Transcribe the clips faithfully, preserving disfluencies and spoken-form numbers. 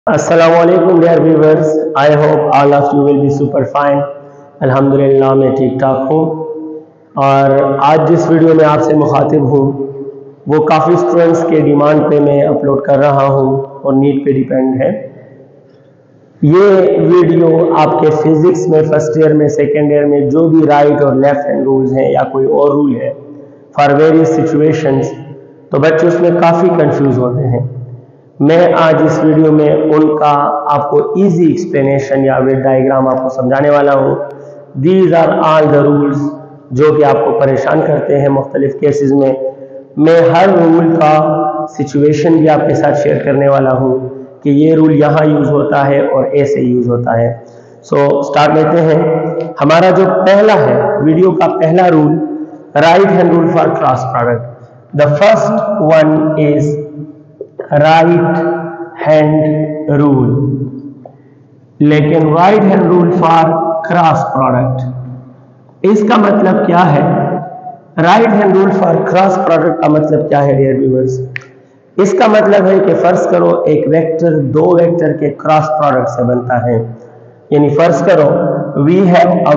Assalamualaikum dear viewers. I hope all of you will be super fine. अल्हम्दुलिल्लाह मैं ठीक ठाक हूँ और आज जिस वीडियो में आपसे मुखातिब हूँ वो काफ़ी स्टूडेंट्स के डिमांड पे मैं अपलोड कर रहा हूँ और नीट पे डिपेंड है। ये वीडियो आपके फिजिक्स में फर्स्ट ईयर में सेकेंड ईयर में जो भी राइट और लेफ्ट हैंड रूल्स हैं या कोई और रूल है फॉर वेरियस सिचुएशंस, तो बच्चे उसमें काफ़ी कंफ्यूज होते हैं। मैं आज इस वीडियो में उनका आपको इजी एक्सप्लेनेशन या विद डायग्राम आपको समझाने वाला हूँ। These are all the rules जो कि आपको परेशान करते हैं मुख्तलिफ केसेस में। मैं हर रूल का सिचुएशन भी आपके साथ शेयर करने वाला हूँ कि ये रूल यहाँ यूज होता है और ऐसे यूज होता है। सो so, स्टार्ट लेते हैं। हमारा जो पहला है वीडियो का पहला rule, right hand rule for cross product. The first one is right hand rule, लेकिन right hand rule for cross product इसका मतलब क्या है? Right hand rule for cross product का मतलब क्या है डियर व्यूअर्स? इसका मतलब है कि फर्ज करो एक वेक्टर दो वेक्टर के क्रॉस प्रोडक्ट से बनता है। यानी फर्ज करो वी हैव अ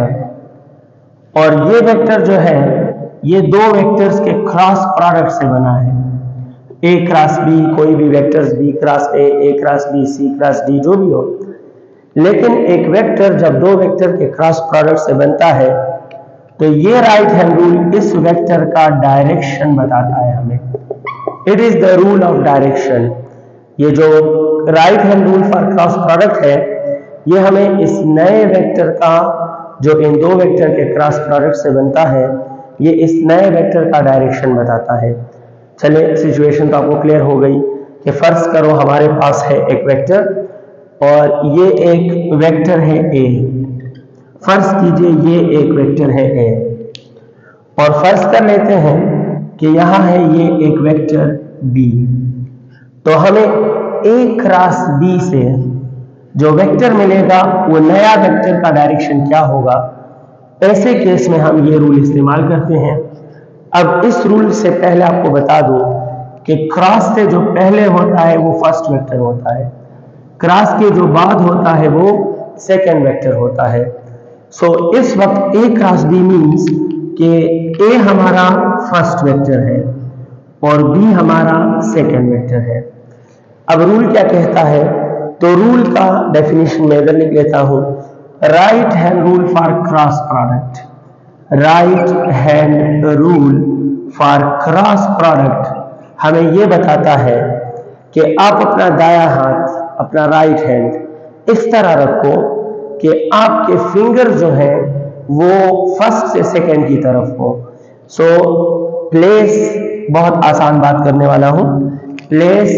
वेक्टर और ये वेक्टर जो है ये दो वेक्टर्स के क्रॉस प्रोडक्ट से बना है। ए क्रॉस बी, कोई भी vectors B cross A, A cross B, C cross D, जो भी हो। लेकिन एक वेक्टर जब दो वेक्टर के क्रॉस प्रोडक्ट से बनता है तो ये राइट हैंड रूल इस वेक्टर का डायरेक्शन बताता है हमें। It is the rule of direction. ये जो right hand rule for cross product है ये हमें इस नए वेक्टर का जो इन दो वेक्टर के क्रॉस प्रोडक्ट से बनता है ये इस नए वेक्टर का डायरेक्शन बताता है। चले सिचुएशन तो आपको क्लियर हो गई कि फर्ज करो हमारे पास है एक वेक्टर और ये एक वेक्टर है ए। फर्ज कीजिए ये एक वेक्टर है ए और फर्ज कर लेते हैं कि यहाँ है ये एक वेक्टर बी। तो हमें ए क्रॉस बी से जो वेक्टर मिलेगा वो नया वेक्टर का डायरेक्शन क्या होगा? ऐसे केस में हम ये रूल इस्तेमाल करते हैं। अब इस रूल से पहले आपको बता दूं कि क्रॉस से जो पहले होता है वो फर्स्ट वेक्टर होता है, क्रॉस के जो बाद होता है वो सेकंड वेक्टर होता है। सो so, इस वक्त ए क्रॉस बी मीन्स कि ए हमारा फर्स्ट वेक्टर है और बी हमारा सेकंड वेक्टर है। अब रूल क्या कहता है? तो रूल का डेफिनेशन मैं इधर लिख लेता हूं। Right hand rule for cross product, right hand rule for cross product हमें यह बताता है कि आप अपना दायां हाथ, अपना राइट हैंड इस तरह रखो कि आपके फिंगर जो है वो फर्स्ट से सेकंड की तरफ हो। सो so, प्लेस, बहुत आसान बात करने वाला हूं, प्लेस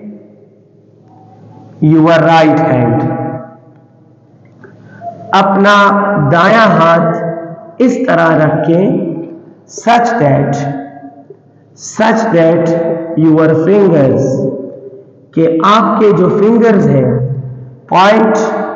यूर राइट हैंड, अपना दायां हाथ इस तरह रख के such that such that your fingers, कि आपके जो फिंगर्स हैं point,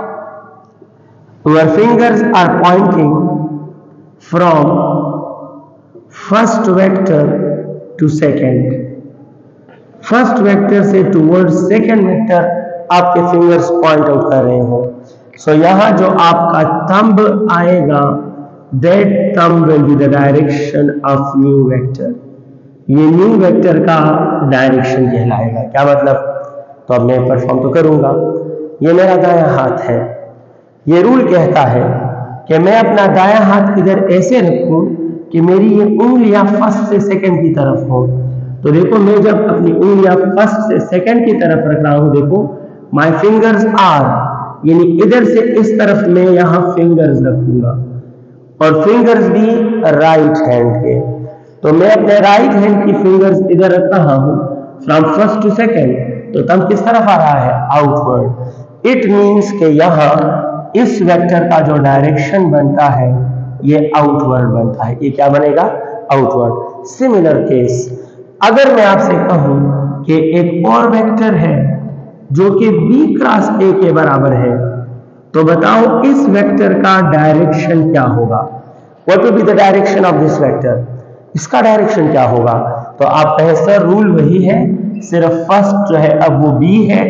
your fingers are pointing from first vector to second, first vector से टूवर्ड्स सेकेंड वेक्टर आपके फिंगर्स पॉइंट आउट कर रहे हो। सो so, यहां जो आपका थंब आएगा that thumb will be the direction of new vector, ये न्यू वेक्टर का डायरेक्शन कहलाएगा। क्या मतलब? तो अब मैं परफॉर्म तो करूंगा। ये मेरा दायां हाथ है, ये रूल कहता है कि मैं अपना दायां हाथ इधर ऐसे रखूं कि मेरी ये उंगलियां फर्स्ट से सेकंड की तरफ हो। तो देखो मैं जब अपनी उंगलियां फर्स्ट से सेकंड की तरफ रख रहा हूं, देखो माय फिंगर्स आर, यानी इधर से इस तरफ मैं यहां फिंगर्स रखूंगा और फिंगर्स भी राइट हैंड के। तो मैं अपने राइट हैंड की फिंगर्स इधर रख रहा हूं फ्रॉम फर्स्ट टू सेकंड, तो तब किस तरफ आ रहा है? आउटवर्ड। इट मींस कि यहां इस वेक्टर का जो डायरेक्शन बनता है ये आउटवर्ड बनता है। ये क्या बनेगा? आउटवर्ड। सिमिलर केस, अगर मैं आपसे कहूं कि एक और वेक्टर है जो कि बी क्रॉस ए के बराबर है, तो बताओ इस वेक्टर का डायरेक्शन क्या होगा? What will be the direction of this vector? इसका डायरेक्शन क्या होगा? तो आप कहें सर रूल वही है, सिर्फ फर्स्ट जो है अब वो बी है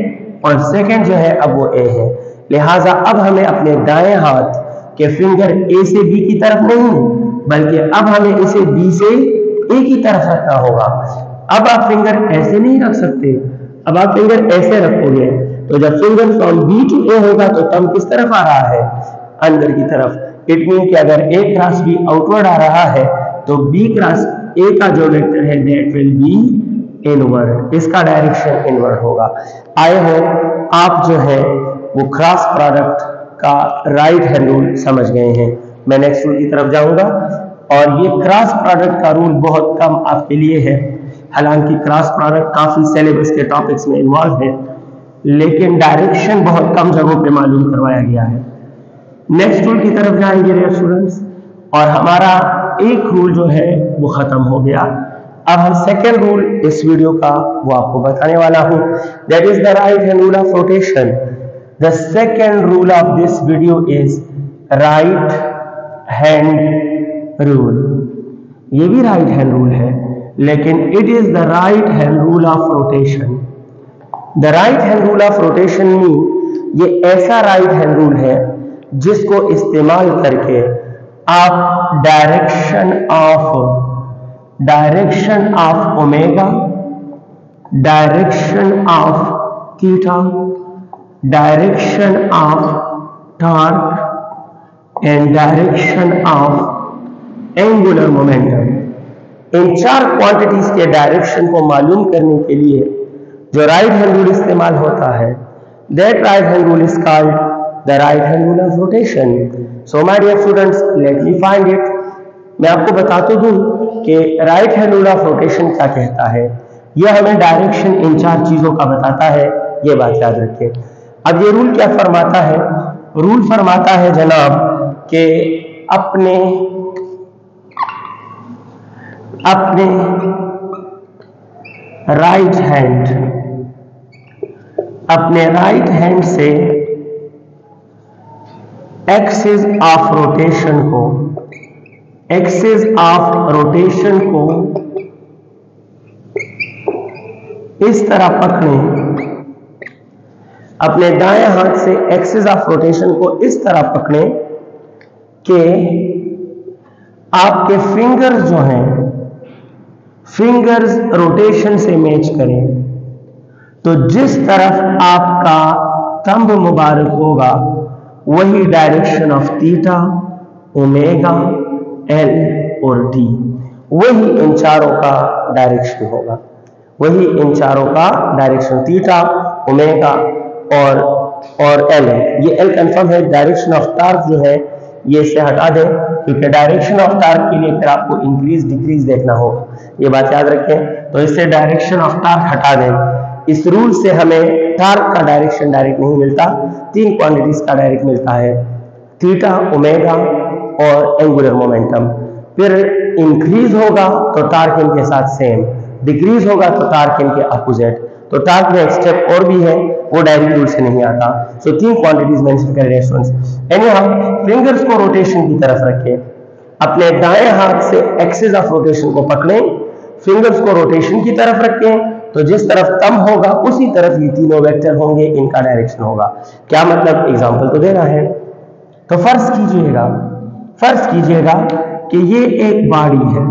और सेकंड जो है अब वो ए है। लिहाजा अब हमें अपने दाएं हाथ के फिंगर ए से बी की तरफ नहीं, बल्कि अब हमें इसे बी से ए की तरफ रखना होगा। अब आप फिंगर ऐसे नहीं रख सकते, अब आप फिंगर ऐसे रखोगे तो जब finger from B to A होगा तो थंब किस तरफ आ रहा है, अंदर की तरफ। इट मीन कि अगर ए क्रॉस बी आउटवर्ड आ रहा है तो बी क्रॉस ए का जो वेक्टर है दैट विल बी इनवर्ड, इसका डायरेक्शन इनवर्ड होगा। आई होप आप जो है वो क्रॉस प्रोडक्ट का राइट हैंड रूल समझ गए हैं। मैं नेक्स्ट रूल की तरफ जाऊंगा और ये क्रॉस प्रोडक्ट का रूल बहुत कम आपके लिए है, हालांकि क्रॉस प्रोडक्ट काफी सिलेबस के टॉपिक्स में इन्वॉल्व है, लेकिन डायरेक्शन बहुत कम जगहों पे मालूम करवाया गया है। नेक्स्ट रूल की तरफ जाएंगे डियर स्टूडेंट्स, और हमारा एक रूल जो है वो खत्म हो गया। अब हम सेकेंड रूल इस वीडियो का वो आपको बताने वाला हूं, that is the right hand rule of rotation. The second rule of this video is right hand rule. ये भी राइट हैंड रूल है, लेकिन it is the right hand rule of rotation. The right hand rule of rotation mean ये ऐसा right hand rule है जिसको इस्तेमाल करके आप direction of direction of omega, direction of theta, direction of torque and direction of angular momentum, इन चार quantities के डायरेक्शन को मालूम करने के लिए जो राइट हैंड रूल इस्तेमाल होता है, that right hand rule is called the right hand rule of rotation. So my dear students, let me find it. मैं आपको बता तो दूं कि right hand rule of rotation क्या कहता है। यह हमें डायरेक्शन इन चार चीजों का बताता है, ये बात याद रखें। अब ये रूल क्या फरमाता है? रूल फरमाता है जनाब कि अपने अपने राइट हैंड अपने राइट हैंड से एक्सिस ऑफ रोटेशन को एक्सिस ऑफ रोटेशन को इस तरह पकड़ें, अपने दाएं हाथ से एक्सिस ऑफ रोटेशन को इस तरह पकड़ें कि आपके फिंगर्स जो हैं फिंगर्स रोटेशन से मैच करें। तो जिस तरफ आपका थंब मुबारक होगा वही direction of theta, omega, L और टी, वही इन चारों का डायरेक्शन होगा, वही इन चारों का डायरेक्शन थीटा, ओमेगा और और एल है। ये एल कंफर्म है। डायरेक्शन ऑफ टार्क जो है ये इससे हटा दें, क्योंकि डायरेक्शन ऑफ टार्क के लिए फिर आपको इंक्रीज डिक्रीज देखना होगा, ये बात याद रखें। तो इससे डायरेक्शन ऑफ टार्क हटा दें। इस रूल से हमें टार्क का डायरेक्शन डायरेक्ट नहीं मिलता, तीन क्वांटिटीज का डायरेक्ट मिलता है, थीटा, ओमेगा और एंगुलर मोमेंटम। फिर इंक्रीज होगा तो टार्क इनके साथ सेम, डिक्रीज होगा तो टार्क इनके अपोजिट। तो टार्क में एक स्टेप और भी है, वो डायरेक्ट रूल से नहीं आता। सो so, तीन क्वांटिटीज मेंशन कर रहे हैं स्टूडेंट्स। एनीहाउ फिंगर्स को रोटेशन की तरफ रखें, अपने दाएं हाथ से एक्सिस ऑफ रोटेशन को पकड़ें, फिंगर्स को रोटेशन की तरफ रखें, तो जिस तरफ थंब होगा उसी तरफ ये तीनों वेक्टर होंगे, इनका डायरेक्शन होगा। क्या मतलब? एग्जांपल तो देना है। तो फर्ज कीजिएगा फर्ज कीजिएगा कि ये एक बॉडी है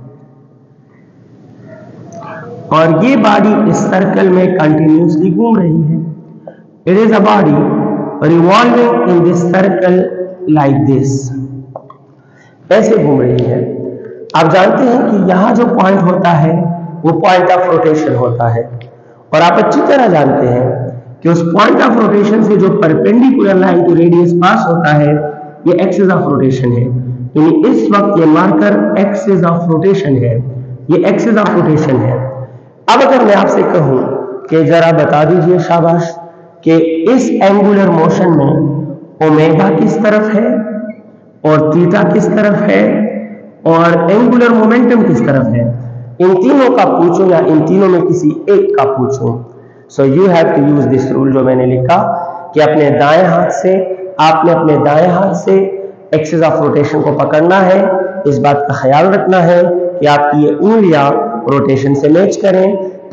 और ये बॉडी इस सर्कल में कंटिन्यूसली घूम रही है। It is a body revolving in this circle like this, ऐसे घूम रही है। आप जानते हैं कि यहां जो पॉइंट होता है वो पॉइंट ऑफ रोटेशन होता है, और आप अच्छी तरह जानते हैं कि उस पॉइंट ऑफ रोटेशन से जो perpendicular line to radius pass होता है ये एक्सिस ऑफ रोटेशन है। यानी इस वक्त ये मार्कर एक्सिस ऑफ रोटेशन है, ये एक्सिस ऑफ रोटेशन है। अब अगर मैं आपसे कहूं कि जरा बता दीजिए शाबाश कि इस एंगुलर मोशन में ओमेगा किस तरफ है और थीटा किस तरफ है और एंगुलर मोमेंटम किस तरफ है, इन तीनों का पूछूं या इन तीनों में किसी एक का पूछूं। So you have to use this rule जो मैंने लिखा कि अपने दाएं हाथ से आपने अपने दाएं हाथ से एक्सिस ऑफ रोटेशन को पकड़ना है। इस बात का ख्याल रखना है कि आपकी ये उंगलियां रोटेशन से मैच करें।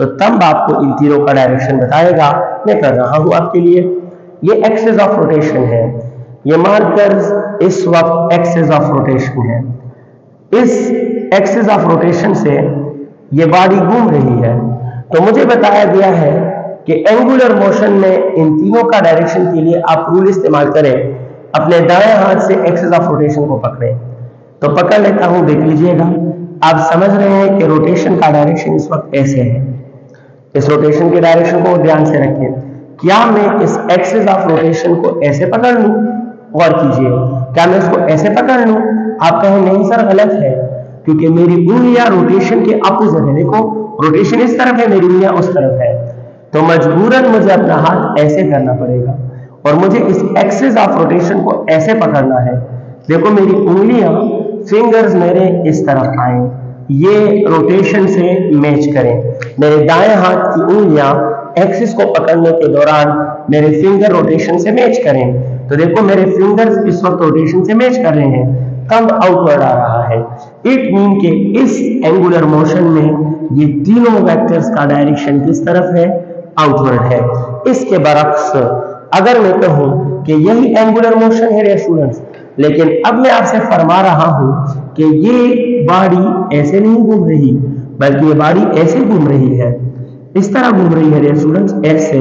तो तब आपको इन तीनों का डायरेक्शन बताएगा। मैं कर रहा हूं आपके लिए। ये एक्सिस ऑफ रोटेशन है, ये मार्कर्स इस वक्त एक्सिस ऑफ रोटेशन है। इस एक्सिस ऑफ रोटेशन से ये बॉडी घूम रही है, तो मुझे बताया गया है कि एंगुलर मोशन में इन तीनों का डायरेक्शन के लिए आप रूल इस्तेमाल करें, अपने दाएं हाथ से एक्सिस ऑफ रोटेशन को पकड़ें। तो पकड़ लेता हूं, देख लीजिएगा। आप समझ रहे हैं कि रोटेशन का डायरेक्शन इस वक्त ऐसे है। इस रोटेशन के डायरेक्शन को ध्यान से रखें। क्या मैं इस एक्सिस ऑफ रोटेशन को ऐसे पकड़ लूं? गौर कीजिए, क्या मैं इसको ऐसे पकड़ लूं? आप कहें नहीं सर, गलत है, क्योंकि मेरी उंगलियां रोटेशन के अपोजिट है। देखो, रोटेशन इस तरफ है, मेरी उंगलियां उस तरफ है, तो मजबूरन मुझे अपना हाथ ऐसे करना पड़ेगा और मुझे इस एक्सिस ऑफ रोटेशन को ऐसे पकड़ना है। देखो, मेरी उंगलियां, फिंगर्स मेरे इस तरफ आए, ये रोटेशन से मैच करें। मेरे दाएं हाथ की उंगलियां एक्सिस को पकड़ने के दौरान मेरे फिंगर रोटेशन से मैच करें। तो देखो, मेरे फिंगर्स इस वक्त रोटेशन से मैच कर रहे हैं, थंब आउटवर्ड आ रहा है। इट मीन के इस एंगुलर मोशन में ये तीनों वेक्टर्स का डायरेक्शन किस तरफ है? आउटवर्ड है। इसके बरक्स अगर मैं कहूं कि यही एंगुलर मोशन है रे स्टूडेंट्स, लेकिन अब मैं आपसे फरमा रहा हूं कि ये बॉडी ऐसे नहीं घूम रही, बल्कि ये बॉडी ऐसे घूम रही है, इस तरह घूम रही है रे स्टूडेंट्स, ऐसे।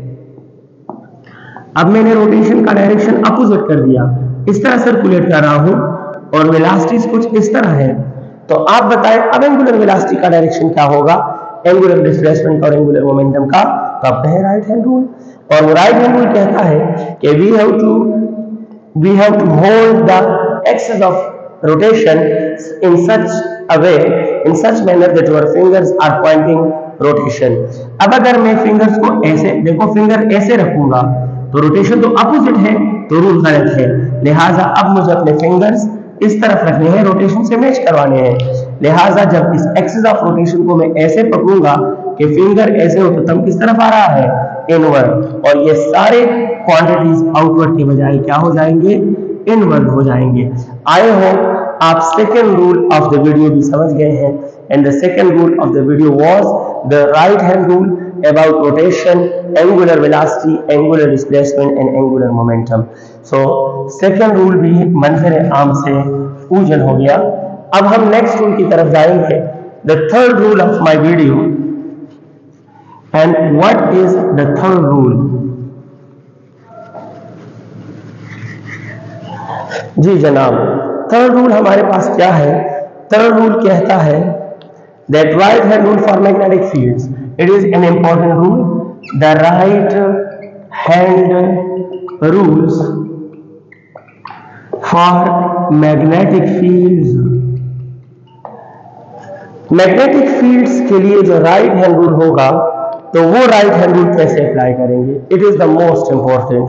अब मैंने रोटेशन का डायरेक्शन अपोजिट कर दिया, इस तरह सर्कुलेट कर रहा हूं और वेलोसिटी कुछ इस तरह है। तो आप बताएं अब एंगुलर वेलोसिटी का डायरेक्शन क्या होगा, एंगुलर डिस्प्लेसमेंट और एंगुलर मोमेंटम का? तो आप कहें राइट हैंड रूल। और वो राइट हैंड रूल कहता है कि we have to we have to hold the axis of rotation in such a way, in such manner that your fingers are pointing rotation. अब अगर मैं फिंगर्स को ऐसे, देखो फिंगर ऐसे रखूंगा तो रोटेशन तो अपोजिट है, तो रूल गलत है। लिहाजा अब मुझे अपने फिंगर्स इस तरफ रखने हैं, रोटेशन से मैच करवाने हैं। लिहाजा जब इस एक्सिस ऑफ रोटेशन को मैं ऐसे पकड़ूंगा कि फिंगर ऐसे हो, तो तब किस तरफ आ रहा है? इनवर्ड। और ये सारे क्वांटिटीज आउटवर्ड के बजाय क्या हो जाएंगे? इनवर्ड हो जाएंगे। आई होप आप second rule of the video भी समझ गए हैं। And the second rule of the video was the right hand rule about rotation, angular velocity, angular displacement and angular momentum. So second rule भी मंजर आम से पूजन हो गया। अब हम नेक्स्ट रूल की तरफ जाएंगे, the third rule of my video. And what is the third rule? जी जनाब, थर्ड रूल हमारे पास क्या है? थर्ड रूल कहता है that right hand rule for magnetic fields. It is an important rule. The right hand rules for magnetic fields. Magnetic fields के लिए जो right hand rule होगा, तो वो right hand rule कैसे अप्लाई करेंगे? It is the most important.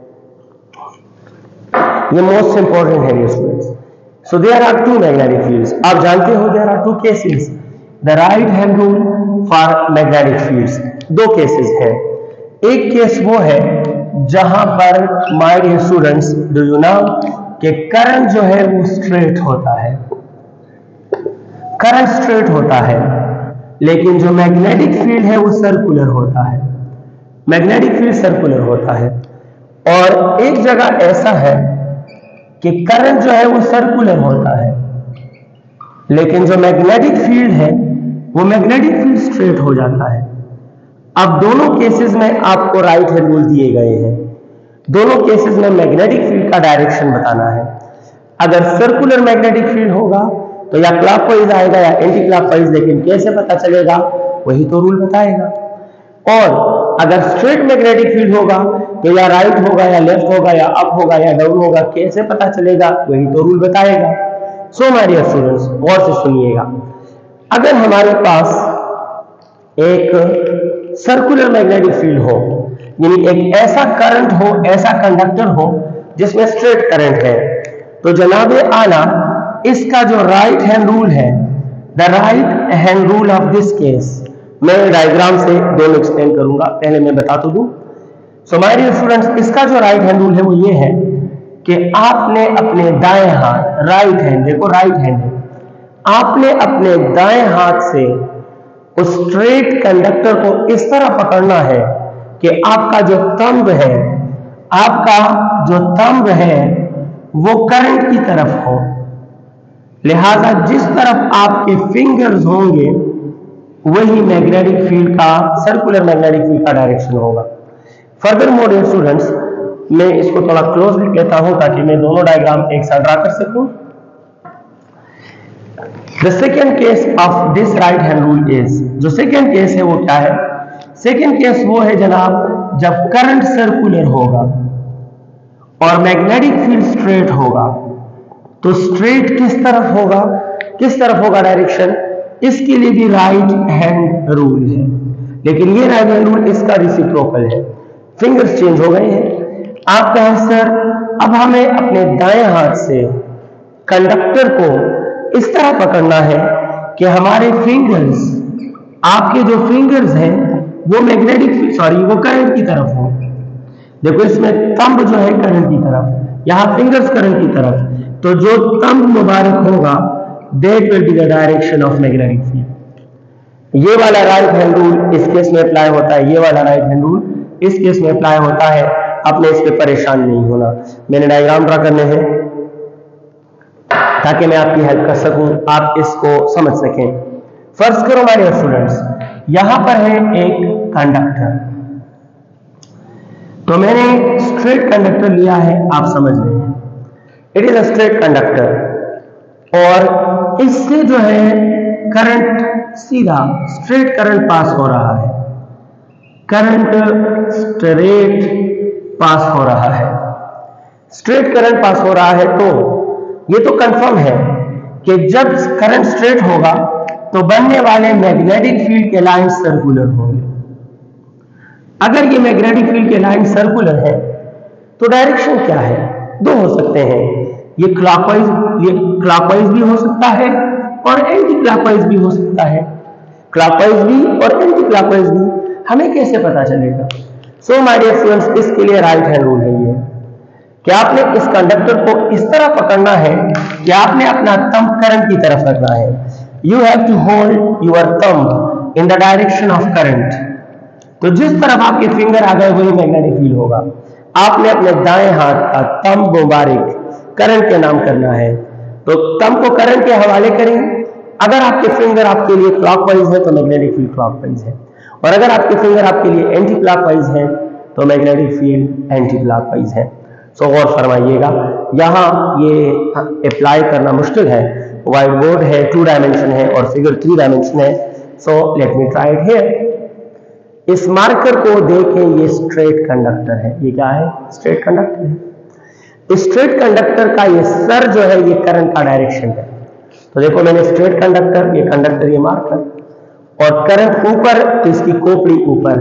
ये most important है ये students. So there are two magnetic fields. आप जानते हो there are two cases. The right hand rule for magnetic fields. दो केसेस हैं। एक केस वो है जहां पर my dear students, do you know कि करंट जो है वो स्ट्रेट होता है, करंट स्ट्रेट होता है, लेकिन जो मैग्नेटिक फील्ड है वो सर्कुलर होता है। मैग्नेटिक फील्ड सर्कुलर होता है। और एक जगह ऐसा है कि करंट जो है वो सर्कुलर होता है, लेकिन जो मैग्नेटिक फील्ड है वो मैग्नेटिक फील्ड स्ट्रेट हो जाता है। अब दोनों केसेस में आपको राइट हैंड रूल दिए गए हैं। दोनों केसेस में मैग्नेटिक फील्ड का डायरेक्शन बताना है। अगर सर्कुलर मैग्नेटिक फील्ड होगा तो या क्लॉकवाइज आएगा या एंटी क्लॉकवाइज, लेकिन कैसे पता चलेगा? वही तो रूल बताएगा। और अगर स्ट्रेट मैग्नेटिक फील्ड होगा तो या राइट होगा या लेफ्ट होगा या अप होगा या डाउन होगा, कैसे पता चलेगा? वही तो रूल बताएगा। सो माय डियर स्टूडेंट्स, गौर से सुनिएगा। अगर हमारे पास एक सर्कुलर मैग्नेटिक फील्ड हो, यानी एक ऐसा करंट हो, ऐसा कंडक्टर हो जिसमें स्ट्रेट करंट है, तो जनाबे आला इसका जो राइट हैंड रूल है, the right hand rule of this case, मैं डायग्राम से दोनों एक्सप्लेन करूंगा, पहले मैं बता तो दूं। सो माय डियर स्टूडेंट्स, इसका जो राइट हैंड रूल है वो ये है कि आपने अपने दाएं हाथ, राइट हैंड, देखो राइट हैंड है, आपने अपने दाएं हाथ से उस स्ट्रेट कंडक्टर को इस तरह पकड़ना है कि आपका जो थंब है आपका जो थंब है वो करंट की तरफ हो। लिहाजा जिस तरफ आपके फिंगर्स होंगे वही मैग्नेटिक फील्ड का, सर्कुलर मैग्नेटिक फील्ड का डायरेक्शन होगा। फर्दर मोर डियर स्टूडेंट्स, मैं इसको थोड़ा क्लोज लिख लेता हूं ताकि मैं दोनों डायग्राम एक साथ ड्रा कर सकूं। The second case of this right hand rule is, जो सेकेंड केस है वो क्या है? सेकेंड केस वो है जनाब जब करंट सर्कुलर होगा और मैग्नेटिक फील्ड स्ट्रेट होगा। तो स्ट्रेट किस तरफ होगा, किस तरफ होगा डायरेक्शन? इसके लिए भी राइट हैंड रूल है, लेकिन ये राइट हैंड रूल इसका रिसिप्रोकल है। फिंगर्स चेंज हो गए हैं। आप कहें सर अब हमें अपने दाएं हाथ से कंडक्टर को इस तरह पकड़ना है कि हमारे फिंगर्स, आपके जो फिंगर्स हैं वो मैग्नेटिक सॉरी वो करंट की तरफ हो। देखो इसमें थंब जो है करंट की तरफ, यहां फिंगर्स करंट की तरफ, तो जो थंब मुबारक होगा that will be the direction of magnetic field. ये वाला राइट हैंड रूल इस केस में अप्लाई होता है, ये वाला राइट हैंड रूल इस केस में अप्लाई होता है। आपने इस पे परेशान नहीं होना। मैंने डायग्राम ड्रा करने हैं ताकि मैं आपकी हेल्प कर सकूं, आप इसको समझ सकें। फर्ज करो माय डियर स्टूडेंट्स, यहां पर है एक कंडक्टर, तो मैंने स्ट्रेट कंडक्टर लिया है, आप समझ रहे हैं, it is a straight conductor, और इससे जो है करंट सीधा स्ट्रेट करंट पास हो रहा है, करंट स्ट्रेट पास हो रहा है, स्ट्रेट करंट पास हो रहा है। तो ये तो कंफर्म है कि जब करंट स्ट्रेट होगा तो बनने वाले मैग्नेटिक फील्ड के लाइन सर्कुलर होंगे। अगर ये मैग्नेटिक फील्ड के लाइन सर्कुलर है तो डायरेक्शन क्या है? दो हो सकते हैं, ये क्लॉकवाइज, ये क्लॉकवाइज भी हो सकता है और एंटी क्लॉकवाइज भी हो सकता है। क्लॉकवाइज भी और एंटी क्लॉकवाइज भी, हमें कैसे पता चलेगा? सो माय डियर स्टूडेंट्स, इसके लिए राइट हैंड रूल है ये कि आपने इस कंडक्टर को इस तरह पकड़ना है कि आपने अपना थंब करंट की तरफ रखना है। You have to hold your thumb in the direction of current. तो जिस तरफ आपके फिंगर आ गए वही मैग्नेटिक फील्ड होगा। आपने अपने दाएं हाथ का थंब मुबारक करंट के नाम करना है, तो थंब को करंट के हवाले करेंगे। अगर आपके फिंगर आपके लिए क्लॉकवाइज है तो मैग्नेटिक फील्ड क्लॉकवाइज है, और अगर आपके फिंगर आपके लिए एंटी क्लॉकवाइज है तो मैग्नेटिक फील्ड एंटी क्लॉकवाइज है। सो गौर फरमाइएगा, यहाँ ये अप्लाई करना मुश्किल है, व्हाइट बोर्ड है, टू डायमेंशन है और फिगर थ्री डायमेंशन है। So let me try it here. इस मार्कर को देखें, ये स्ट्रेट कंडक्टर है, ये क्या है? स्ट्रेट कंडक्टर है। स्ट्रेट कंडक्टर का ये सर जो है ये करंट का डायरेक्शन है। तो देखो मैंने स्ट्रेट कंडक्टर, ये कंडक्टर, ये मार्कर, और करंट ऊपर तो इसकी खोपड़ी ऊपर।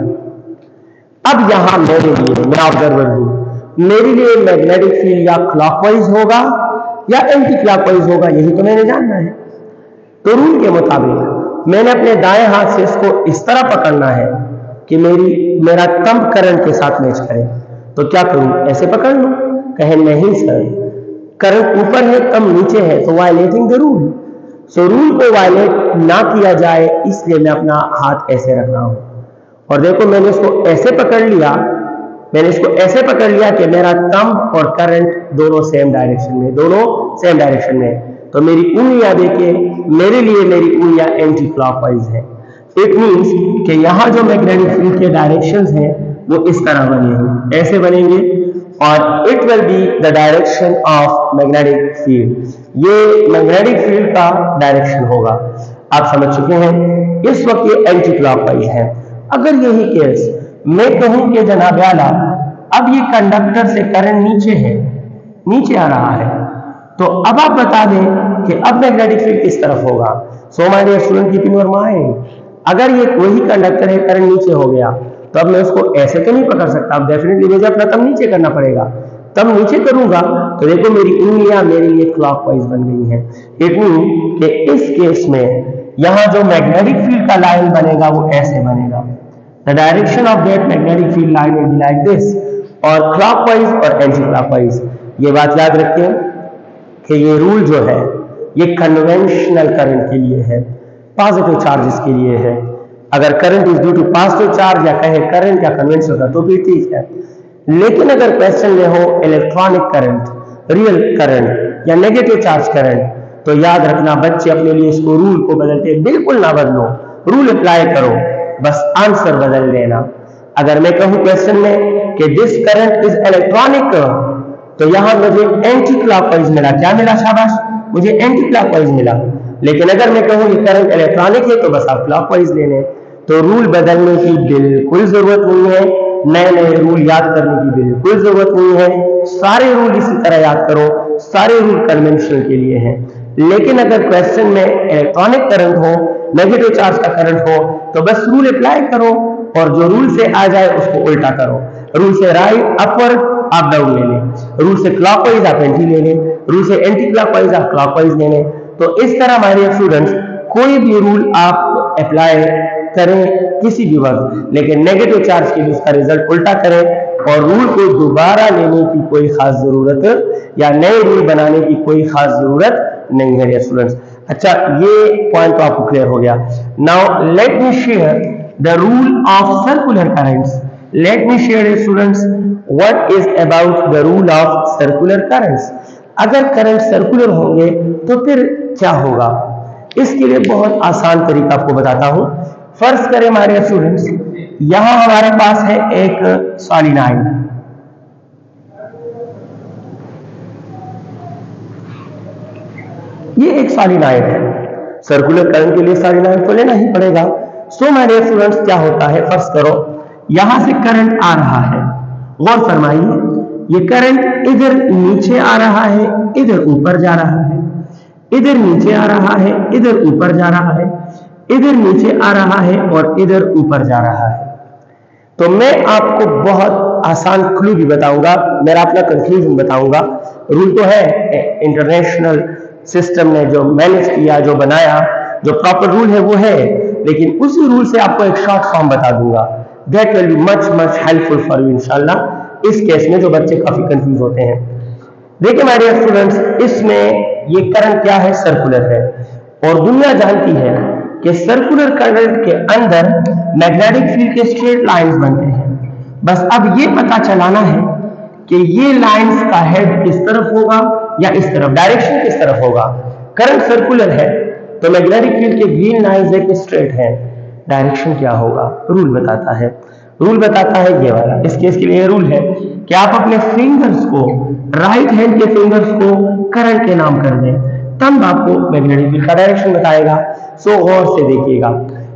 अब यहां मेरे लिए, मैं ऑब्जर्वर हूं, मेरे लिए मैग्नेटिक फील्ड या क्लॉकवाइज होगा या एंटी क्लॉकवाइज होगा, यही तो मैंने जानना है। तो रूल के मुताबिक मैंने अपने दाएं हाथ से इसको इस तरह पकड़ना है कि मेरी मेरा थंब करंट के साथ मैच करे। तो क्या करूं? ऐसे पकड़ लूं? कहे नहीं सर, करंट ऊपर है थंब नीचे है, तो violating the rule. So rule को वायलेट ना किया जाए इसलिए मैं अपना हाथ ऐसे रख रहा हूं। और देखो मैंने इसको ऐसे पकड़ लिया, मैंने इसको ऐसे पकड़ लिया कि मेरा थंब और करंट दोनों सेम डायरेक्शन में, दोनों सेम डायरेक्शन में। तो मेरी उंगलियां देखिए, मेरे लिए मेरी उंगलियां एंटी क्लॉकवाइज है। इट मींस कि यहाँ जो मैग्नेटिक फील्ड के डायरेक्शंस हैं वो इस तरह बनेंगे, ऐसे बनेंगे, और it will be the direction of magnetic field. ये मैग्नेटिक फील्ड का डायरेक्शन होगा। आप समझ चुके हैं। इस वक्त ये एंटी क्लॉकवाइज है। अगर यही केस मैं कहूं कि जनाब आला अब ये कंडक्टर से करंट नीचे है, नीचे आ रहा है, तो अब आप बता दें कि अब मैग्नेटिक फील्ड किस तरफ होगा। So my dear student, keep in your mind, अगर ये वही कंडक्टर है, करंट नीचे हो गया, तो अब मैं उसको ऐसे तो नहीं पकड़ सकता। अब डेफिनेटली मुझे अपना थंब नीचे करना पड़ेगा। तब नीचे करूंगा तो देखो मेरी उंगलियां मेरे लिए क्लॉकवाइज बन गई हैं। इट मीन कि इस केस में यहां जो मैग्नेटिक फील्ड का लाइन बनेगा वो ऐसे बनेगा। The direction of that magnetic field line will be like this, और क्लॉकवाइज और एंटी क्लॉकवाइज। ये बात याद रखें कि ये रूल जो है ये कन्वेंशनल करंट के लिए है, पॉजिटिव चार्जेस के लिए है। अगर current is due to positive charge या कहे करंट या कन्वेंशन का तो भी ठीक है। लेकिन अगर क्वेश्चन में हो इलेक्ट्रॉनिक करंट, रियल करंट या नेगेटिव चार्ज करंट, तो याद रखना बच्चे अपने लिए इसको रूल को बदलते बिल्कुल ना बदलो, रूल अप्लाई करो, बस आंसर बदल देना। अगर मैं कहूं क्वेश्चन में कि दिस करंट इज इलेक्ट्रॉनिक, तो यहां मुझे एंटी क्लॉकवाइज मिला। क्या मिला? शाबाश, मुझे एंटी क्लॉकवाइज मिला। लेकिन अगर मैं कहूं ये करंट इलेक्ट्रॉनिक है तो बस आप क्लॉकवाइज ले लें। तो रूल बदलने की बिल्कुल जरूरत नहीं है, नए नए रूल याद करने की बिल्कुल जरूरत नहीं है। सारे रूल इसी तरह याद करो, सारे रूल कन्वेंशनल के लिए हैं। लेकिन अगर क्वेश्चन में इलेक्ट्रॉनिक करंट हो, नेगेटिव चार्ज का करंट हो, तो बस रूल अप्लाई करो और जो रूल से आ जाए उसको उल्टा करो। रूल से राइट अपवर्ड आप डाउन ले लें, रूल से क्लॉकवाइज आप एंटी ले लें, रूल से एंटी क्लॉकवाइज आप क्लॉकवाइज ले लें। तो इस तरह हमारे स्टूडेंट्स कोई भी रूल आप अप्लाई करें किसी भी वक्त, लेकिन नेगेटिव चार्ज के लिए उसका रिजल्ट उल्टा करें और रूल को दोबारा लेने की कोई खास जरूरत या नए रूल बनाने की कोई खास जरूरत नहीं है स्टूडेंट्स। अच्छा, ये पॉइंट तो आपको क्लियर हो गया। Now let me share the rule of circular currents. Let me share students what is about the rule of circular currents. अगर करंट सर्कुलर होंगे तो फिर क्या होगा, इसके लिए बहुत आसान तरीका आपको बताता हूं। फर्ज करें हमारे स्टूडेंट्स, यहां हमारे पास है एक सॉलिनॉइड, ये एक सॉलिनॉइड है। सर्कुलर करंट के लिए सॉलिनॉइड तो लेना ही पड़ेगा। सो हमारे स्टूडेंट्स क्या होता है, फर्ज करो यहां से करंट आ रहा है, गौर फरमाइए, ये करंट इधर नीचे आ रहा है, इधर ऊपर जा रहा है, इधर नीचे आ रहा है, इधर ऊपर जा रहा है, इधर नीचे आ रहा है और इधर ऊपर जा रहा है। तो मैं आपको बहुत आसान क्लू भी बताऊंगा, मेरा अपना कंक्लूजन बताऊंगा। रूल तो है, इंटरनेशनल सिस्टम ने जो मैनेज किया, जो बनाया, जो प्रॉपर रूल है वो है, लेकिन उसी रूल से आपको एक शॉर्ट फॉर्म बता दूंगा। That will be much much helpful for you इंशाल्लाह, इस केस में जो बच्चे काफी कंफ्यूज होते हैं। देखिए माय डियर स्टूडेंट्स, इसमें ये करंट क्या है, सर्कुलर है, और दुनिया जानती है कि सर्कुलर करंट के अंदर मैग्नेटिक फील्ड के स्ट्रेट लाइंस बनते हैं। बस अब ये पता चलाना है कि ये लाइंस का हेड किस तरफ होगा या इस तरफ, डायरेक्शन किस तरफ होगा। करंट सर्कुलर है तो मैग्नेटिक फील्ड के ग्रीन लाइंस एक स्ट्रेट है, डायरेक्शन क्या होगा, रूल बताता है। रूल बताता है ये वाला, इस केस के लिए रूल है कि आप अपने फिंगर्स को, राइट हैंड के फिंगर्स को करंट के नाम कर दें, तब आपको मैग्नेटिक फील्ड का डायरेक्शन बताएगा। सो गौर से देखिएगा,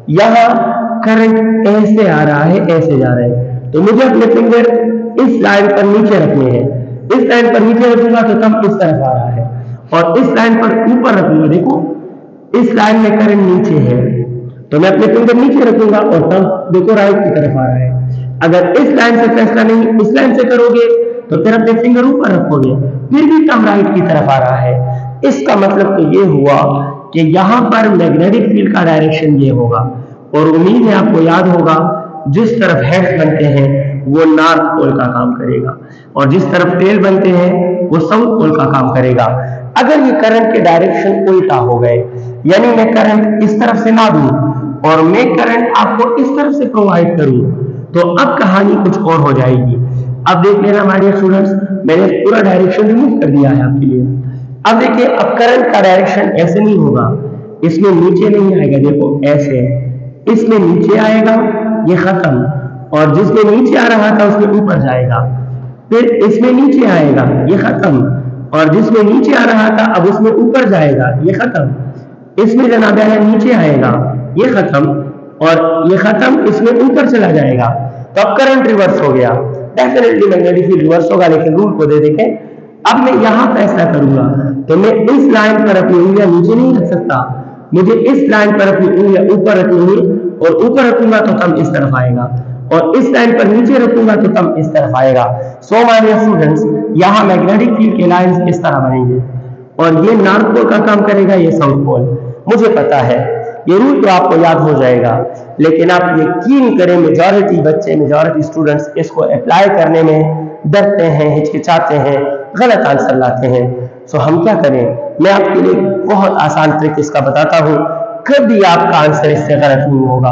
यहाँ करंट ऐसे आ रहा है, ऐसे जा रहा है, तो मुझे अपने फिंगर इस लाइन पर नीचे रखने हैं। इस लाइन पर नीचे रखूंगा तो तब इस तरफ आ रहा है, और इस लाइन पर ऊपर रखूंगा, देखो इस लाइन में करंट नीचे है, तो मैं अपने फिंगर नीचे रखूंगा और तब देखो राइट की तरफ आ रहा है। अगर इस लाइन से फैसला नहीं इस लाइन से करोगे तो फिर अपने फिंगर ऊपर रखोगे, फिर भी कम राइट की तरफ आ रहा है। इसका मतलब तो ये हुआ कि यहाँ पर मैग्नेटिक फील्ड का डायरेक्शन ये होगा, और उम्मीद है आपको याद होगा जिस तरफ हेड बनते हैं वो नॉर्थ पोल का काम करेगा, और जिस तरफ टेल बनते हैं वो साउथ पोल का काम करेगा। अगर ये करंट के डायरेक्शन उल्टा हो गए, यानी मैं करंट इस तरफ से ना दूं और मैं करंट आपको इस तरफ से प्रोवाइड करूं, तो अब कहानी कुछ और हो जाएगी। अब देख लेना हमारे स्टूडेंट्स, मैंने पूरा डायरेक्शन रिमूव कर दिया है आपके लिए। अब देखिए, अब करंट का डायरेक्शन ऐसे नहीं होगा, इसमें नीचे नहीं आएगा, देखो ऐसे, इसमें नीचे आएगा, ये खत्म, और जिसमें नीचे आ रहा था उसमें ऊपर जाएगा, फिर इसमें नीचे आएगा, ये खत्म, और जिसमें नीचे आ रहा था अब उसमें ऊपर जाएगा, ये खत्म, इसमें जनाब है नीचे आएगा, ये खत्म, और ये खत्म, इसमें ऊपर चला जाएगा। तो अब करंट रिवर्स हो गया, डेफिनेटली मैग्नेटिक फील्ड रिवर्स होगा। लेकिन रूल को दे देखें, अब मैं यहां फैसला करूंगा तो मैं इस लाइन पर अपनी उंगलियां नीचे नहीं रख सकता, मुझे इस लाइन पर अपनी उंगलियां ऊपर रखनी है, और ऊपर रखूंगा तो तब इस तरफ आएगा, और इस लाइन पर नीचे रखूंगा तो तब इस तरफ आएगा। सो माय डियर स्टूडेंट्स, यहाँ मैग्नेटिक फील्ड के लाइंस इस तरह बनेंगे, और ये नॉर्थ पोल का काम करेगा, ये साउथ पोल। मुझे पता है ये रूल तो आपको याद हो जाएगा, लेकिन आप यकीन करें मेजॉरिटी बच्चे, मेजॉरिटी स्टूडेंट्स इसको अप्लाई करने में डरते हैं, हिचकिचाते हैं, गलत आंसर लाते हैं। सो हम क्या करें, मैं आपके लिए बहुत आसान ट्रिक इसका बताता हूँ, कभी आपका आंसर इससे गलत नहीं होगा।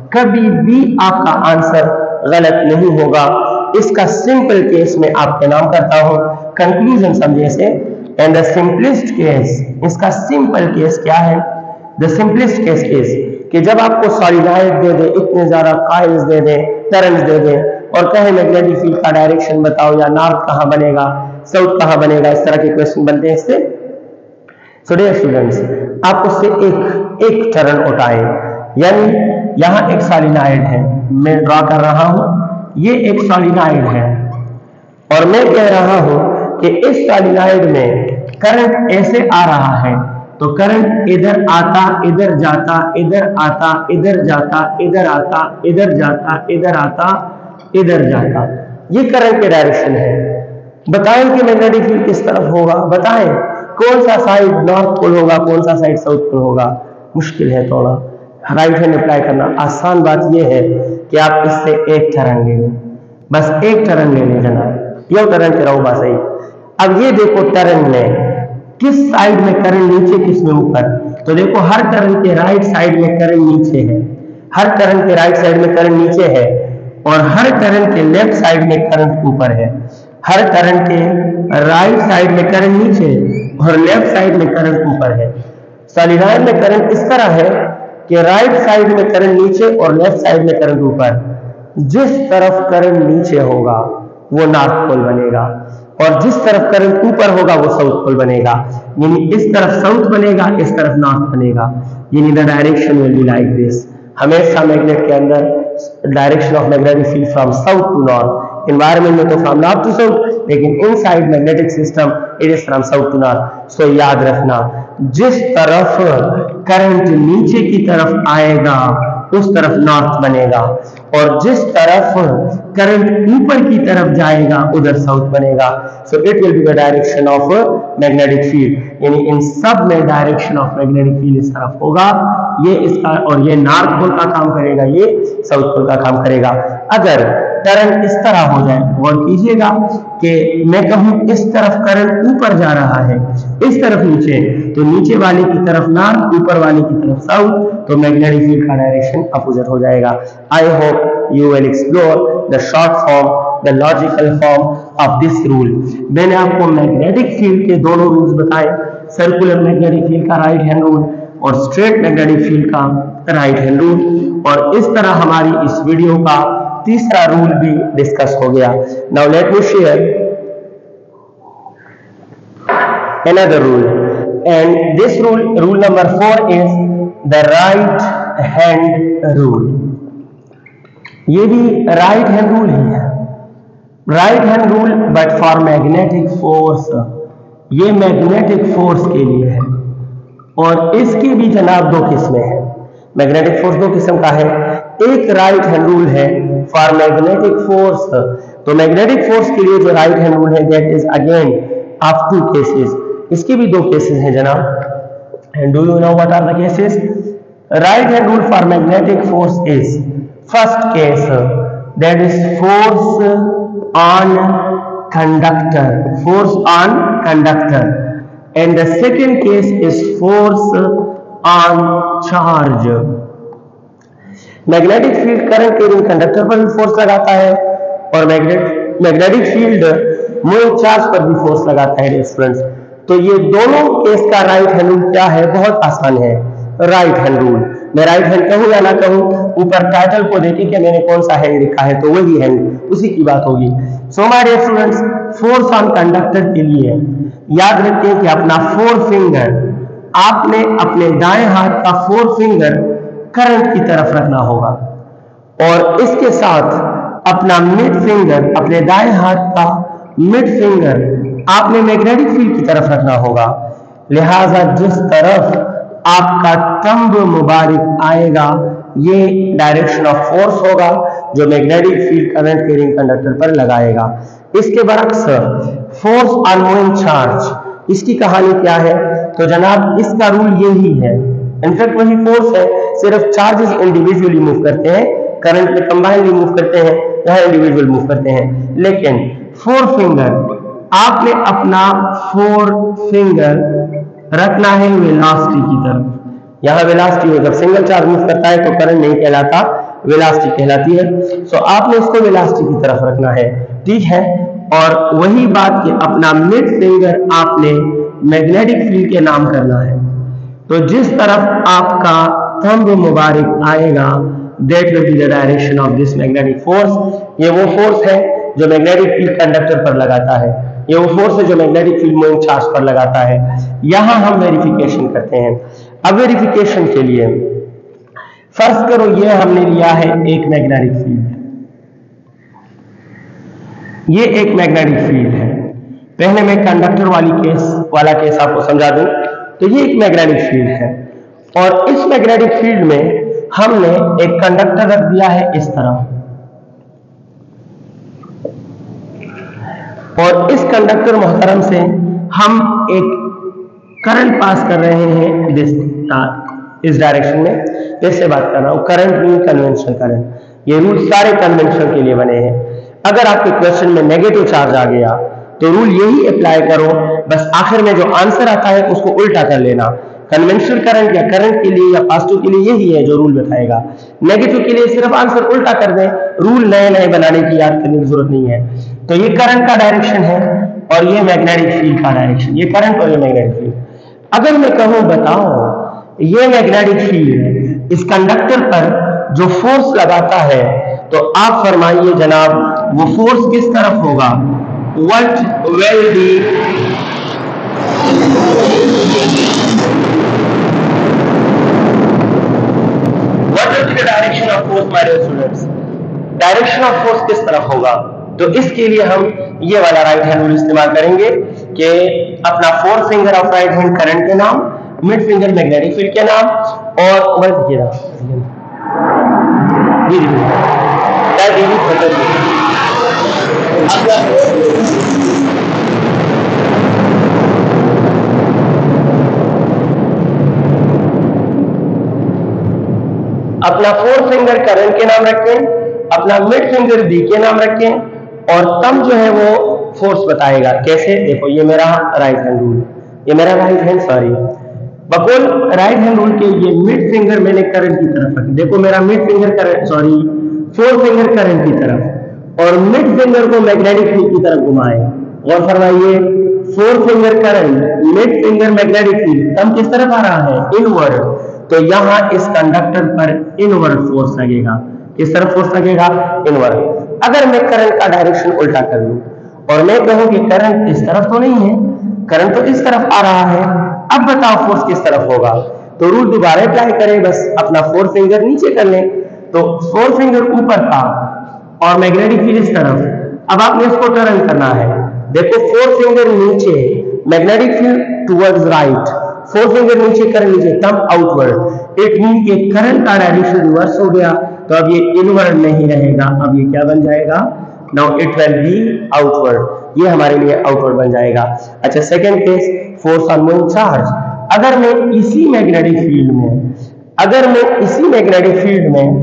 कभी भी आपका आंसर गलत नहीं होगा। इसका सिंपल केस में आपके नाम करता हूं, कंक्लूजन समझे से। एंड द सिंपलेस्ट केस, इसका सिंपल केस क्या है? द सिंपलेस्ट केस इज कि जब आपको सॉलिनॉइड दे दे, इतने ज्यादा कॉइल्स दे दे, टर्न्स दे दे और कहे मैग्नेटिक फील्ड का डायरेक्शन बताओ या नॉर्थ कहां बनेगा, साउथ कहां बनेगा, इस तरह के क्वेश्चन बनते हैं इससे। सो डियर स्टूडेंट्स, आप उससे एक एक टर्न उठाएं, यानी यहां एक सॉलिनॉइड है, मैं ड्रॉ कर रहा हूं, ये एक सॉलिनॉइड है और मैं कह रहा हूं कि इस सॉलिनॉइड में करंट ऐसे आ रहा है, तो करंट इधर आता, इधर जाता, इधर आता, इधर जाता, इधर आता, इधर जाता, इधर आता, इधर जाता, ये करंट के डायरेक्शन है। बताएं कि मैग्नेटिक फील्ड किस तरफ होगा, बताएं कौन सा साइड नॉर्थ पोल होगा, कौन सा साइड साउथ पोल होगा। मुश्किल है थोड़ा, राइट हैंड अप्लाई करना। आसान बात यह है कि आप इससे एक टर्न ले लें, बस एक टर्न ले लें जनाब, यो टर्न के रहो बस। अब ये देखो टर्न में किस साइड में करंट नीचे, किस में ऊपर। तो देखो हर टर्न के राइट साइड में करंट नीचे है, हर टर्न के राइट साइड में करंट नीचे है और हर टर्न के लेफ्ट साइड में करंट ऊपर है। हर टर्न के राइट साइड में करंट नीचे और लेफ्ट साइड में करंट ऊपर है। सॉलिनॉइड में करंट इस तरह है कि राइट साइड में करंट नीचे और लेफ्ट साइड में करंट ऊपर। जिस तरफ करंट नीचे होगा वो नॉर्थ पोल बनेगा और जिस तरफ करंट ऊपर होगा वो साउथ पोल बनेगा। यानी इस तरफ साउथ बनेगा, इस तरफ नॉर्थ बनेगा। यानी the direction will be like this. हमेशा मैग्नेट के अंदर direction of magnetic field from south to north, environment में तो फ्रॉम नॉर्थ टू साउथ, लेकिन inside magnetic system it is from south to north. So याद रखना, जिस तरफ करंट नीचे की तरफ आएगा उस तरफ नॉर्थ बनेगा और जिस तरफ करंट ऊपर की तरफ जाएगा उधर साउथ बनेगा। So it will be the direction of magnetic field. यानी इन सब में डायरेक्शन ऑफ मैग्नेटिक फील्ड इस तरफ होगा, ये इसका, और ये नॉर्थ पोल का काम करेगा, ये साउथ पोल का काम करेगा। अगर करंट इस तरह हो जाए, गौर कीजिएगा कि मैं कहूं इस तरफ करंट ऊपर जा रहा है, इस तरफ नीचे, तो नीचे वाले की तरफ नॉर्थ, ऊपर वाले की तरफ साउथ, तो मैग्नेटिक फील्ड का डायरेक्शन अपोजिट हो जाएगा। I hope you will explore the short form, the logical form of this rule. मैंने आपको मैग्नेटिक फील्ड के दोनों रूल्स बताए, सर्कुलर मैग्नेटिक फील्ड का राइट हैंड रूल और स्ट्रेट मैग्नेटिक फील्ड का राइट हैंड रूल, और इस तरह हमारी इस वीडियो का तीसरा रूल भी डिस्कस हो गया। Now let me share another rule, and this rule, rule number four, is the right hand rule. ये भी right hand rule ही है, right hand rule but for magnetic force। ये magnetic force के लिए है और इसकी भी जनाब दो किस्में हैं। मैग्नेटिक फोर्स दो किस्म का है, एक राइट हैंड रूल है फॉर मैग्नेटिक फोर्स। तो मैग्नेटिक फोर्स के लिए जो राइट हैंड रूल है that is again of two cases. इसके भी दो केसेस हैं जनाब। And do you know what are the cases? Right hand rule for magnetic force is, first case that is force on conductor, force on conductor, and the second case is force on charge. Magnetic field current carrying conductor पर भी force लगाता है और magnet magnetic field moving charge पर भी force लगाता है students. तो ये दोनों केस का राइट हैंड रूल क्या है? बहुत आसान है, राइट हैंड रूल। मैं राइट हैंड कहूं या ना कहूं, ऊपर टाइटल को देखिए कि मैंने कौन सा हैंड लिखा है, तो वही हैंड, उसी की बात होगी। So my dear students, force on conductor के लिए याद रखिए कि अपना फोर फिंगर, आपने अपने दाएं हाथ का फोर फिंगर करंट की तरफ रखना होगा और इसके साथ अपना मिड फिंगर, अपने दाएं हाथ का मिड फिंगर आपने मैग्नेटिक फील्ड की तरफ रखना होगा। लिहाजा जिस तरफ आपका थंब मुबारक आएगा ये डायरेक्शन ऑफ फोर्स होगा जो magnetic field current carrying conductor पर लगाएगा। इसके बरक्स फोर्स ऑन मूविंग चार्ज, इसकी कहानी क्या है? तो जनाब इसका रूल यही है, इनफैक्ट वही फोर्स है, सिर्फ चार्जेस इंडिविजुअली मूव करते हैं, करंट में कंबाइनली मूव करते हैं, यहाँ इंडिविजुअल मूव करते हैं। लेकिन फोर फिंगर, आपने अपना फोर फिंगर रखना है वेलोसिटी की तरफ। यहाँ वेलोसिटी में जब सिंगल चार्ज मूव करता है तो करंट नहीं कहलाता, वेलोसिटी कहलाती है। सो so, आपने इसको वेलोसिटी की तरफ रखना है, ठीक है। और वही बात कि अपना मिड फिंगर आपने मैग्नेटिक फील्ड के नाम करना है। तो जिस तरफ आपका थंब मुबारक आएगा, that will be the direction of this magnetic force. ये वो फोर्स है जो मैग्नेटिक फील्ड कंडक्टर पर लगाता है, ये वो फोर्स है जो मैग्नेटिक फील्ड मूविंग चार्ज पर लगाता है। यहां हम वेरिफिकेशन करते हैं। अब वेरिफिकेशन के लिए फर्स्ट करो, ये हमने लिया है एक मैग्नेटिक फील्ड, ये एक मैग्नेटिक फील्ड है। पहले मैं कंडक्टर वाली केस वाला केस आपको समझा दूं। तो ये एक मैग्नेटिक फील्ड है और इस मैग्नेटिक फील्ड में हमने एक कंडक्टर रख दिया है इस तरह, और इस कंडक्टर मोहतरम से हम एक करंट पास कर रहे हैं दिस इस डायरेक्शन में। जैसे बात कर रहा हूं करंट मीन कन्वेंशनल करंट। ये रूल सारे कन्वेंशन के लिए बने हैं। अगर आपके क्वेश्चन में नेगेटिव चार्ज आ गया तो रूल यही अप्लाई करो, बस आखिर में जो आंसर आता है उसको उल्टा कर लेना। कन्वेंशनल करंट या करंट के लिए या पॉजिटिव के लिए यही है जो रूल बताएगा। नेगेटिव के लिए सिर्फ आंसर उल्टा कर दें, रूल नए नए बनाने की याद करने की जरूरत नहीं है। तो ये करंट का डायरेक्शन है और ये मैग्नेटिक फील्ड का डायरेक्शन, ये करंट और ये मैग्नेटिक फील्ड। अगर मैं कहूं बताओ ये मैग्नेटिक फील्ड इस कंडक्टर पर जो फोर्स लगाता है, तो आप फरमाइए जनाब वो फोर्स किस तरफ होगा? What will be what will be the direction of force, my dear students? Direction of force किस तरफ होगा? तो इसके लिए हम ये वाला राइट हैंड रूल इस्तेमाल करेंगे कि अपना four finger of right hand current के नाम, मिड फिंगर मैग्नेटिक फील्ड के नाम, और वह देखिएगा अपना फोर फिंगर करंट के नाम रखें, अपना मिड फिंगर डी के नाम रखें, और तम जो है वो फोर्स बताएगा। कैसे? देखो ये मेरा राइट हैंड रूल, ये मेरा राइट हैंड सॉरी बकुल राइट हैंड रूल के ये मिड फिंगर मैंने करंट की तरफ रखी। देखो मेरा mid finger current sorry four finger current की तरफ, और मिड फिंगर को मैग्नेटिक फील्ड की तरफ घुमाए। और फरमाइए four finger current, mid finger magnetic field, तम किस तरफ आ रहा है? इनवर्ड। तो यहां इस कंडक्टर पर इनवर्ड फोर्स लगेगा। किस तरफ फोर्स लगेगा? इनवर्ड। अगर मैं करंट का डायरेक्शन उल्टा कर लूं और मैं कहूं कि करंट इस तरफ तो नहीं है, करंट तो इस तरफ आ रहा है, अब बताओ फोर्स किस तरफ होगा? तो रूल दोबारा अप्लाई करें, बस अपना फोर फिंगर नीचे कर लें, तो फोर फिंगर ऊपर था और मैग्नेटिक फील्ड इस तरफ। अब आपने इसको टर्न करना है। देखो फोर फिंगर नीचे, magnetic field towards right, four finger नीचे कर लीजिए, तब आउटवर्ड। इट मीन के करंट का डायरेक्शन रिवर्स हो गया, तो अब ये इनवर्ड नहीं रहेगा, अब ये क्या बन जाएगा? Now it will be outward. ये हमारे लिए आउटवर्ड बन जाएगा। अच्छा second case, force on moving charge. अगर मैं इसी मैग्नेटिक फील्ड में अगर मैं इसी मैग्नेटिक फील्ड में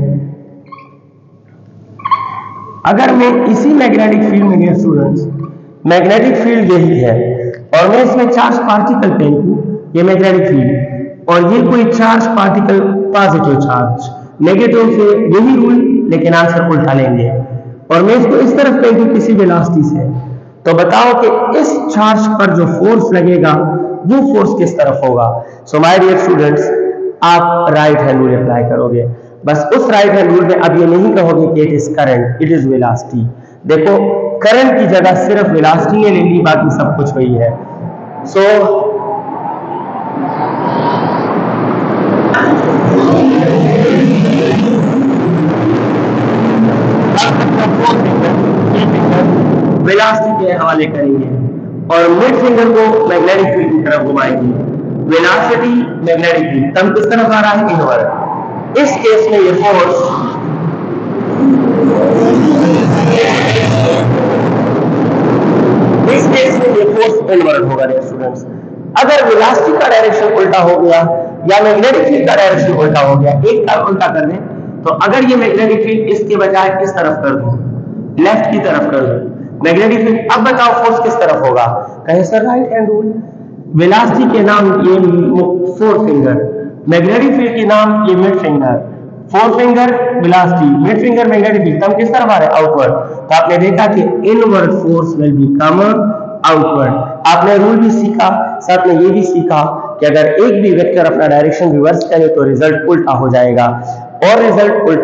अगर मैं इसी मैग्नेटिक फील्ड में डियर स्टूडेंट्स, मैग्नेटिक फील्ड यही है और मैं इसमें चार्ज पार्टिकल फेंकूं, ये मैग्नेटिक फील्ड, और ये कोई charge particle positive charge, negative से यही रूल, लेकिन आंसर उल्टा लेंगे, और मैं इसको इस तरफ फेंकूं किसी वेलोसिटी से, तो बताओ कि इस चार्ज पर जो फोर्स लगेगा वो फोर्स किस तरफ होगा? सो माय डियर स्टूडेंट्स, आप राइट हैंड रूल अप्लाई करोगे। बस उस राइट हैंड रूल में अब ये नहीं कहोगे कि it is current, it is velocity. देखो करंट की जगह सिर्फ वेलोसिटी ने ले ली, बाकी सब कुछ वही है। सो so, वेलोसिटी के हवाले करेंगे और मिड फिंगर को मैग्नेटिक फील्ड की तरफ घुमाएंगे। वेलोसिटी मैग्नेटिक फील्ड, तब किस तरफ आ रहा है? इनवर्ड। इस केस में ये फोर्स इस केस में ये फोर्स इनवर्ड होगा डियर स्टूडेंट्स। अगर वेलोसिटी का डायरेक्शन उल्टा हो गया या मैग्नेटिक फील्ड का डायरेक्शन उल्टा हो गया, एक का उल्टा कर दें, तो अगर ये मैग्नेटिक फील्ड इसके बजाय किस तरफ कर दूं? लेफ्ट की तरफ कर दूं मैग्नेटिक फील्ड, अब बताओ फोर्स किस तरफ होगा? कहे sir right hand rule, velocity के नाम ये फोर फिंगर, मैग्नेटिक फील्ड के नाम ये mid finger, four finger velocity, mid finger magnetic field, किस तरफ आ रहा है? आउटवर्ड। तो आपने देखा कि inward force will become outward. आपने रूल भी सीखा, साथ में ये भी सीखा कि अगर एक भी वेक्टर अपना डायरेक्शन रिवर्स करे तो रिजल्ट उल्टा हो जाएगा, और रिजल्ट उल्टा